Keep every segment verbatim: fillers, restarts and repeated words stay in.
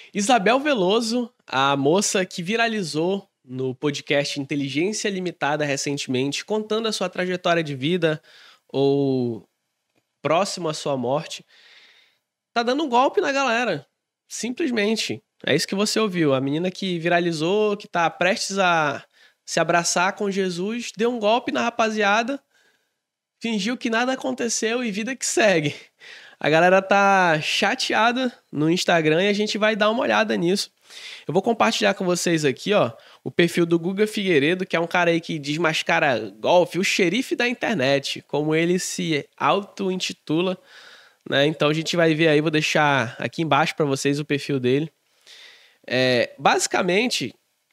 Isabel Veloso, a moça que viralizou no podcast Inteligência Limitada recentemente, contando a sua trajetória de vida ou próximo à sua morte, tá dando um golpe na galera. Simplesmente. É isso que você ouviu. A menina que viralizou, que tá prestes a se abraçar com Jesus, deu um golpe na rapaziada, fingiu que nada aconteceu e vida que segue. A galera tá chateada no Instagram e a gente vai dar uma olhada nisso. Eu vou compartilhar com vocês aqui, ó, o perfil do Guga Figueiredo, que é um cara aí que desmascara golpe, o xerife da internet, como ele se auto-intitula, né? Então a gente vai ver aí, vou deixar aqui embaixo para vocês o perfil dele. É, basicamente,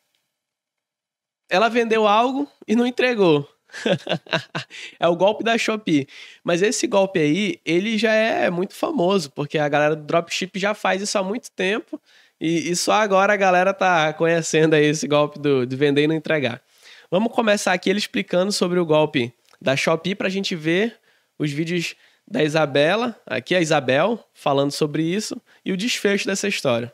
ela vendeu algo e não entregou. É o golpe da Shopee. Mas esse golpe aí, ele já é muito famoso, porque a galera do dropship já faz isso há muito tempo e, e só agora a galera tá conhecendo aí esse golpe do, de vender e não entregar. Vamos começar aqui ele explicando sobre o golpe da Shopee pra gente ver os vídeos da Isabela, aqui a Isabel, falando sobre isso e o desfecho dessa história.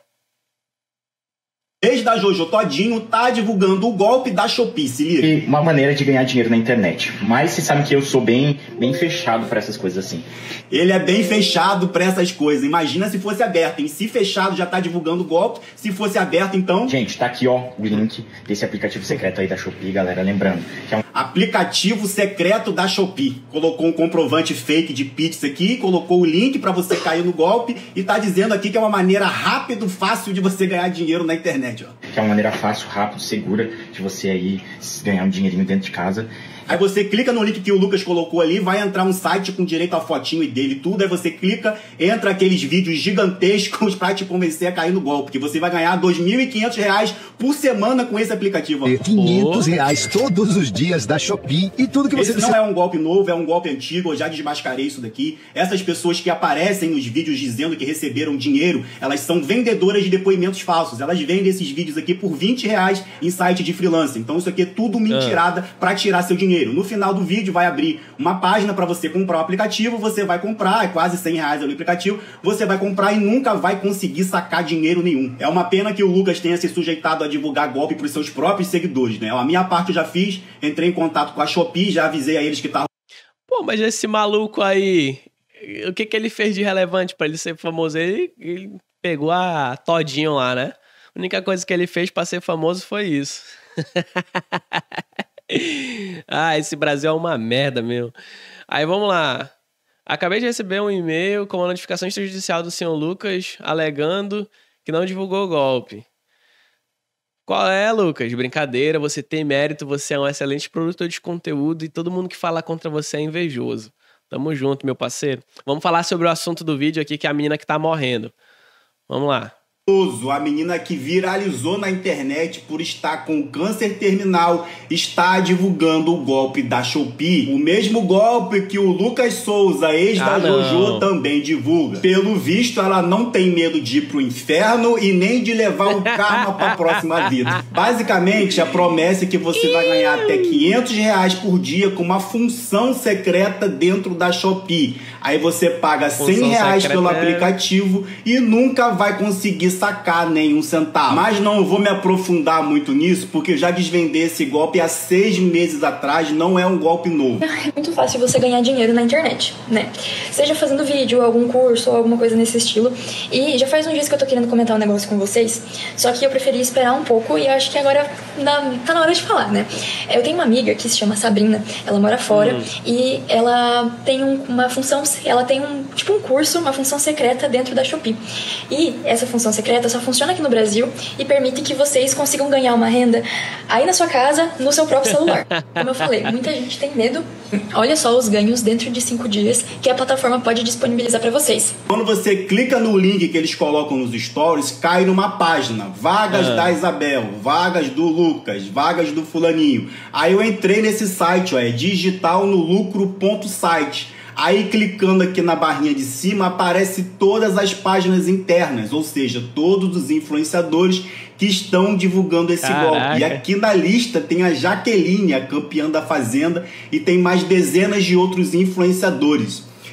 Desde a Jojo Todinho tá divulgando o golpe da Shopee, se liga. Uma maneira de ganhar dinheiro na internet. Mas você sabe que eu sou bem, bem fechado para essas coisas assim. Ele é bem fechado para essas coisas. Imagina se fosse aberto, hein? Se fechado já tá divulgando o golpe, se fosse aberto então... Gente, tá aqui ó o link desse aplicativo secreto aí da Shopee, galera. Lembrando que é um... aplicativo secreto da Shopee. Colocou um comprovante fake de pizza aqui, colocou o link para você cair no golpe e tá dizendo aqui que é uma maneira rápida, fácil de você ganhar dinheiro na internet. Que é uma maneira fácil, rápida, segura de você aí ganhar um dinheirinho dentro de casa. Aí você clica no link que o Lucas colocou ali, vai entrar um site com direito a fotinho e dele tudo, aí você clica, entra aqueles vídeos gigantescos pra te convencer a cair no golpe, que você vai ganhar dois mil e quinhentos reais por semana com esse aplicativo. quinhentos reais todos os dias da Shopee e tudo que você... Esse não é um golpe novo, é um golpe antigo, eu já desmascarei isso daqui. Essas pessoas que aparecem nos vídeos dizendo que receberam dinheiro, elas são vendedoras de depoimentos falsos. Elas vendem esses vídeos aqui por vinte reais em site de freelancer. Então isso aqui é tudo mentirada ah. pra tirar seu dinheiro. No final do vídeo vai abrir uma página para você comprar o aplicativo, você vai comprar, é quase cem reais no aplicativo, você vai comprar e nunca vai conseguir sacar dinheiro nenhum. É uma pena que o Lucas tenha se sujeitado a divulgar golpe para os seus próprios seguidores, né? A minha parte eu já fiz, entrei em contato com a Shopee, já avisei a eles que tá... Pô, mas esse maluco aí, o que que ele fez de relevante para ele ser famoso? Ele, ele pegou a todinho lá, né? A única coisa que ele fez para ser famoso foi isso. Ah, esse Brasil é uma merda, meu. Aí vamos lá. Acabei de receber um e-mail com uma notificação extrajudicial do senhor Lucas alegando que não divulgou o golpe. Qual é, Lucas? Brincadeira, você tem mérito, você é um excelente produtor de conteúdo e todo mundo que fala contra você é invejoso. Tamo junto, meu parceiro. Vamos falar sobre o assunto do vídeo aqui, que é a menina que tá morrendo. Vamos lá. A menina que viralizou na internet por estar com câncer terminal está divulgando o golpe da Shopee. O mesmo golpe que o Lucas Souza, ex ah, da Jojo, também divulga. Pelo visto, ela não tem medo de ir pro inferno e nem de levar o karma para a próxima vida. Basicamente, a promessa é que você vai ganhar até quinhentos reais por dia com uma função secreta dentro da Shopee. Aí você paga cem reais pelo aplicativo e nunca vai conseguir sacar nenhum centavo. Mas não vou me aprofundar muito nisso, porque eu já desvendei esse golpe há seis meses atrás, não é um golpe novo. É muito fácil você ganhar dinheiro na internet, né? Seja fazendo vídeo, algum curso ou alguma coisa nesse estilo. E já faz um dia que eu tô querendo comentar um negócio com vocês, só que eu preferi esperar um pouco e acho que agora tá na hora de falar, né? Eu tenho uma amiga que se chama Sabrina, ela mora fora hum. e ela tem um, uma função, ela tem um, tipo um curso, uma função secreta dentro da Shopee. E essa função secreta só funciona aqui no Brasil e permite que vocês consigam ganhar uma renda aí na sua casa, no seu próprio celular. Como eu falei, muita gente tem medo. Olha só os ganhos dentro de cinco dias que a plataforma pode disponibilizar para vocês. Quando você clica no link que eles colocam nos stories, cai numa página, vagas ah. da Isabel, vagas do Lucas, vagas do fulaninho. Aí eu entrei nesse site, ó, é digital no lucro ponto site. Aí clicando aqui na barrinha de cima aparece todas as páginas internas, ou seja, todos os influenciadores que estão divulgando esse Caraca. golpe. E aqui na lista tem a Jaqueline, a campeã da Fazenda, e tem mais dezenas de outros influenciadores.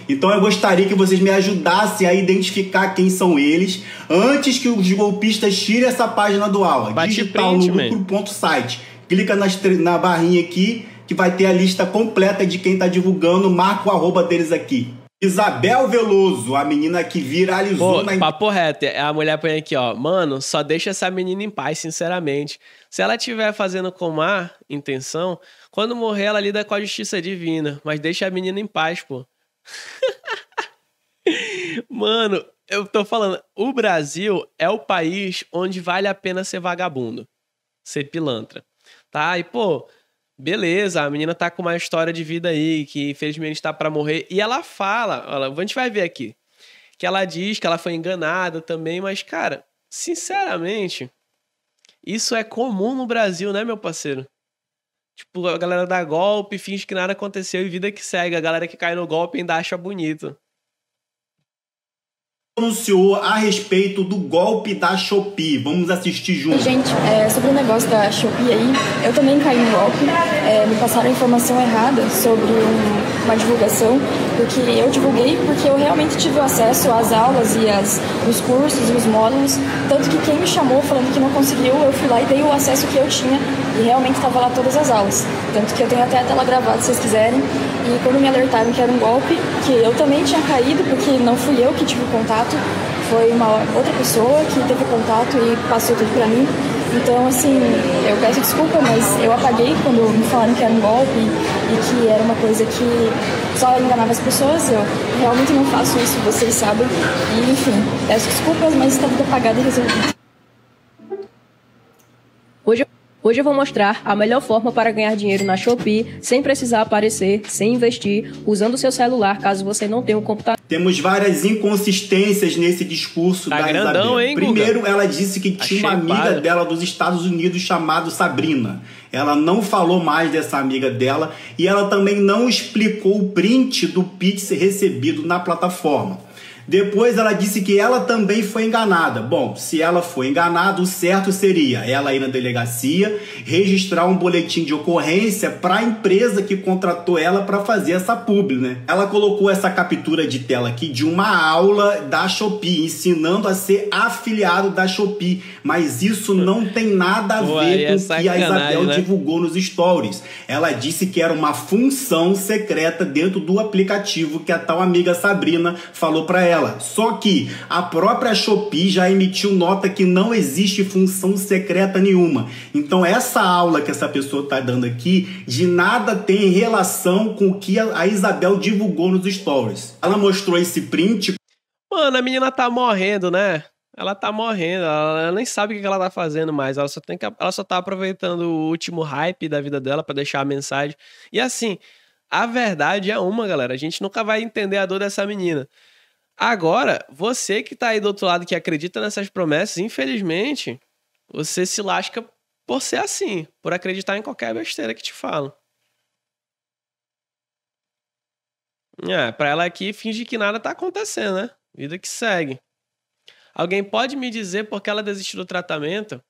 Então eu gostaria que vocês me ajudassem a identificar quem são eles antes que os golpistas tirem essa página do aula. Bate Digital print, no lucro ponto site. Clica nas, na barrinha aqui que vai ter a lista completa de quem tá divulgando. Marca o arroba deles aqui. Isabel Veloso, a menina que viralizou Pô, na... Papo reto, a mulher põe aqui, ó. Mano, só deixa essa menina em paz, sinceramente. Se ela estiver fazendo com má intenção, quando morrer ela lida com a justiça divina. Mas deixa a menina em paz, pô. Mano, eu tô falando, o Brasil é o país onde vale a pena ser vagabundo. Ser pilantra. Tá? E, pô... Beleza, a menina tá com uma história de vida aí, que infelizmente tá pra morrer. E ela fala, ela, a gente vai ver aqui, que ela diz que ela foi enganada também, mas, cara, sinceramente, isso é comum no Brasil, né, meu parceiro? Tipo, a galera dá golpe, finge que nada aconteceu e vida que segue. A galera que cai no golpe ainda acha bonito. Anunciou a respeito do golpe da Shopee. Vamos assistir juntos. Gente, é, sobre o negócio da Shopee aí, eu também caí no golpe. É, me passaram informação errada sobre um, uma divulgação, porque eu divulguei porque eu realmente tive acesso às aulas e as, os cursos e os módulos, tanto que quem me chamou falando que não conseguiu, eu fui lá e dei o acesso que eu tinha e realmente estava lá todas as aulas. Tanto que eu tenho até a tela gravada se vocês quiserem. E quando me alertaram que era um golpe, que eu também tinha caído, porque não fui eu que tive contato, foi uma outra pessoa que teve contato e passou tudo pra mim. Então, assim, eu peço desculpa, mas eu apaguei quando me falaram que era um golpe e que era uma coisa que só enganava as pessoas. Eu realmente não faço isso, vocês sabem. E, enfim, peço desculpas, mas está tudo apagado e resolvido. Hoje, hoje eu vou mostrar a melhor forma para ganhar dinheiro na Shopee sem precisar aparecer, sem investir, usando o seu celular, caso você não tenha um computador. Temos várias inconsistências nesse discurso tá da grandão, Isabel. Hein, Primeiro, ela disse que tinha uma amiga para. dela dos Estados Unidos chamada Sabrina. Ela não falou mais dessa amiga dela e ela também não explicou o print do Pix recebido na plataforma. Depois ela disse que ela também foi enganada. Bom, se ela foi enganada, o certo seria ela ir na delegacia, registrar um boletim de ocorrência para a empresa que contratou ela para fazer essa publi, né? Ela colocou essa captura de tela aqui de uma aula da Shopee, ensinando a ser afiliado da Shopee. Mas isso não tem nada a Pô, ver é com o que a Isabel, né, divulgou nos stories. Ela disse que era uma função secreta dentro do aplicativo que a tal amiga Sabrina falou para ela. Só que a própria Shopee já emitiu nota que não existe função secreta nenhuma. Então essa aula que essa pessoa está dando aqui de nada tem relação com o que a Isabel divulgou nos stories. Ela mostrou esse print. Mano, a menina tá morrendo, né? Ela tá morrendo, ela, ela nem sabe o que ela tá fazendo mais. Ela só, tem que, ela só tá aproveitando o último hype da vida dela pra deixar a mensagem. E assim, a verdade é uma, galera. A gente nunca vai entender a dor dessa menina. Agora, você que tá aí do outro lado, que acredita nessas promessas, infelizmente, você se lasca por ser assim, por acreditar em qualquer besteira que te falam. É, pra ela aqui, finge que nada tá acontecendo, né? Vida que segue. Alguém pode me dizer por que ela desistiu do tratamento?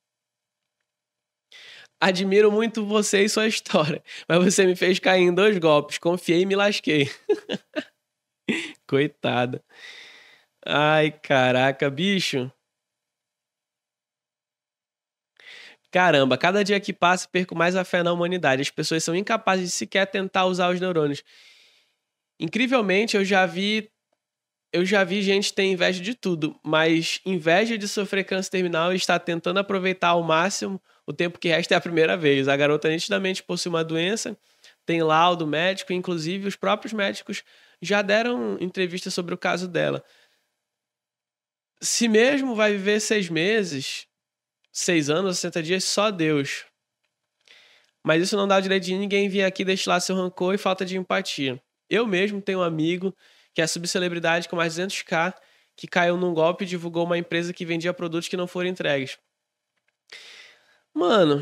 Admiro muito você e sua história, mas você me fez cair em dois golpes. Confiei e me lasquei. Coitada. Ai, caraca, bicho. Caramba, cada dia que passa perco mais a fé na humanidade. As pessoas são incapazes de sequer tentar usar os neurônios. Incrivelmente, eu já vi eu já vi gente ter inveja de tudo, mas inveja de sofrer câncer terminal e estar tentando aproveitar ao máximo o tempo que resta é a primeira vez. A garota nitidamente possui uma doença, tem laudo médico, inclusive os próprios médicos já deram entrevista sobre o caso dela. Se mesmo vai viver seis meses, seis anos, sessenta dias, só Deus. Mas isso não dá o direito de ninguém vir aqui destilar seu rancor e falta de empatia. Eu mesmo tenho um amigo que é subcelebridade com mais de duzentos mil, que caiu num golpe e divulgou uma empresa que vendia produtos que não foram entregues. Mano...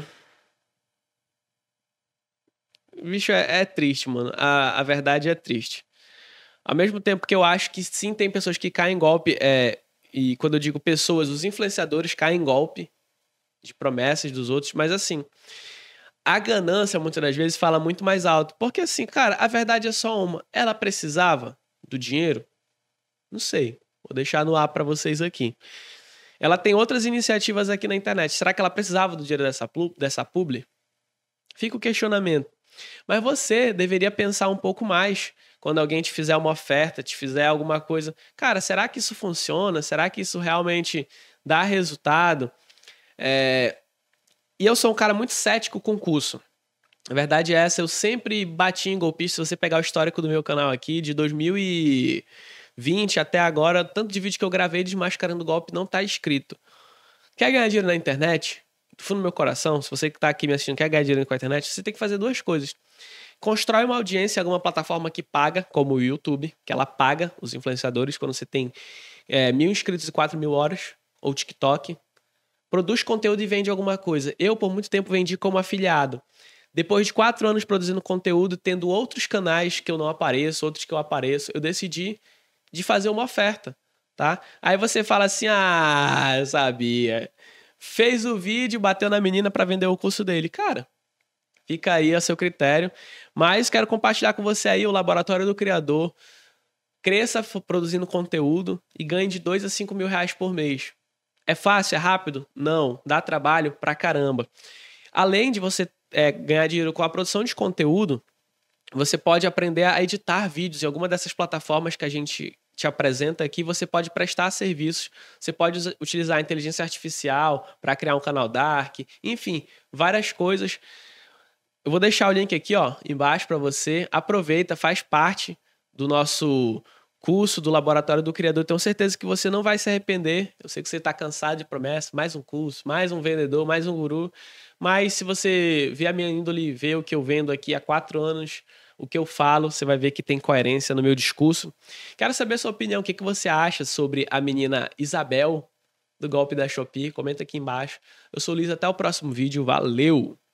Bicho, é, é triste, mano. A, a verdade é triste. Ao mesmo tempo que eu acho que sim, tem pessoas que caem em golpe, é, e quando eu digo pessoas, os influenciadores caem em golpe de promessas dos outros, mas assim, a ganância muitas das vezes fala muito mais alto, porque assim, cara, a verdade é só uma, ela precisava do dinheiro? Não sei. Vou deixar no ar para vocês aqui. Ela tem outras iniciativas aqui na internet. Será que ela precisava do dinheiro dessa, dessa publi? Fica o questionamento. Mas você deveria pensar um pouco mais quando alguém te fizer uma oferta, te fizer alguma coisa. Cara, será que isso funciona? Será que isso realmente dá resultado? É... E eu sou um cara muito cético com curso. A verdade é essa, eu sempre bati em golpista. Se você pegar o histórico do meu canal aqui, de dois mil e vinte até agora, tanto de vídeo que eu gravei desmascarando golpe não tá escrito. Quer ganhar dinheiro na internet? Do fundo do meu coração, se você que tá aqui me assistindo quer ganhar dinheiro com a internet, você tem que fazer duas coisas. Constrói uma audiência em alguma plataforma que paga, como o YouTube, que ela paga os influenciadores quando você tem é, mil inscritos e quatro mil horas, ou TikTok. Produz conteúdo e vende alguma coisa. Eu, por muito tempo, vendi como afiliado. Depois de quatro anos produzindo conteúdo, tendo outros canais que eu não apareço, outros que eu apareço, eu decidi de fazer uma oferta, tá? Aí você fala assim, ah, eu sabia. Fez o vídeo, bateu na menina para vender o curso dele. Cara, fica aí a seu critério. Mas quero compartilhar com você aí o Laboratório do Criador. Cresça produzindo conteúdo e ganhe de dois a cinco mil reais por mês. É fácil? É rápido? Não. Dá trabalho pra caramba. Além de você é, ganhar dinheiro com a produção de conteúdo, você pode aprender a editar vídeos em alguma dessas plataformas que a gente te apresenta aqui. Você pode prestar serviços, você pode utilizar a inteligência artificial para criar um canal dark, enfim, várias coisas. Eu vou deixar o link aqui, ó, embaixo para você. Aproveita, faz parte do nosso curso do Laboratório do Criador. Tenho certeza que você não vai se arrepender. Eu sei que você está cansado de promessas, mais um curso, mais um vendedor, mais um guru. Mas se você ver a minha índole, ver o que eu vendo aqui há quatro anos, o que eu falo, você vai ver que tem coerência no meu discurso. Quero saber a sua opinião. O que você acha sobre a menina Isabel do golpe da Shopee? Comenta aqui embaixo. Eu sou o Luiz, até o próximo vídeo. Valeu!